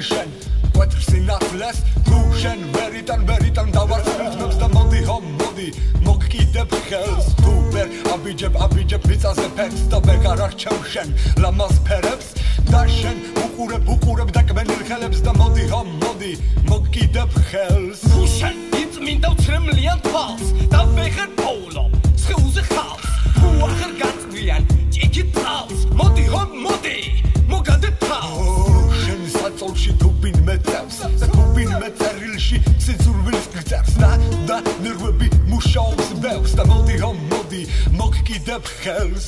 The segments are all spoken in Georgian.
შენ კვეთრს ინათლეს თუ შენ ვერიდან დავარცხნებს და მოდი მოგკიდებ ხელს თუ ვერ აბიჯებ მიწაზე ფერს და ვეღარ არჩევ შენ ლამაზ ფერებს და შენ უყურებ დაკბენილ ხელებს და მოდი მოგკიდებ ხელს თუ შენ იწმინდა უცრემლიან თვალს და ვეღარ პოულობ სხეულზე ხალს თუ აღარ გაწვიან ჭიქით თავს მოდი მოგადე თავს შენ საწოლში თუბინ მეწევს და თუბინ მეწერილში სიძულვილს გწერს და ნერვები მუშაობს ბევრს და მოდი მოგკიდებ ხელს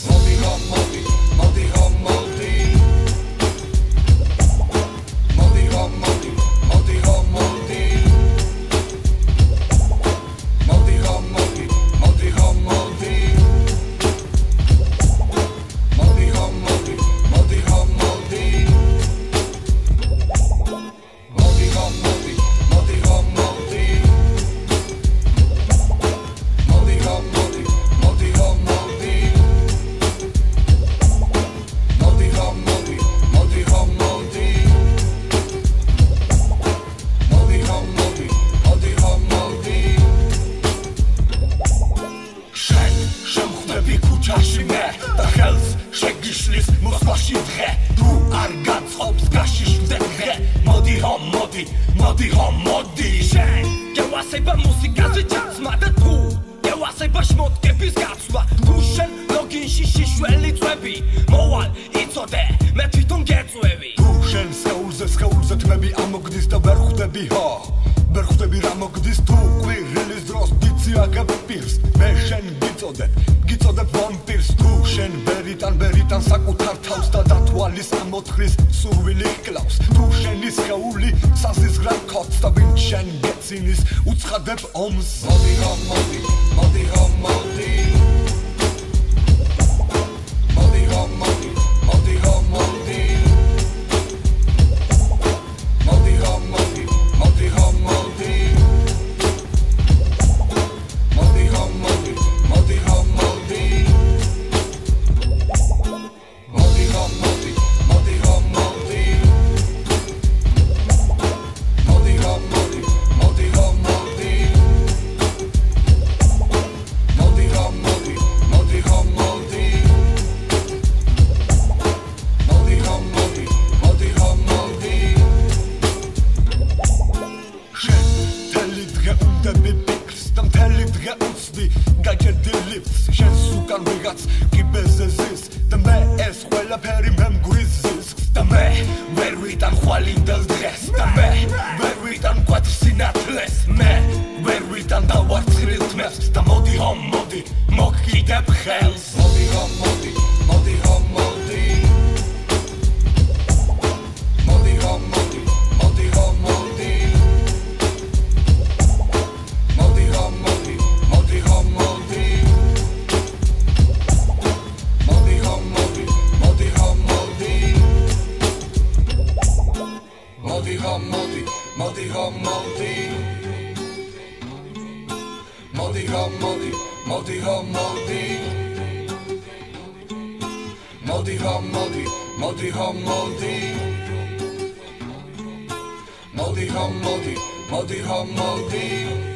Modi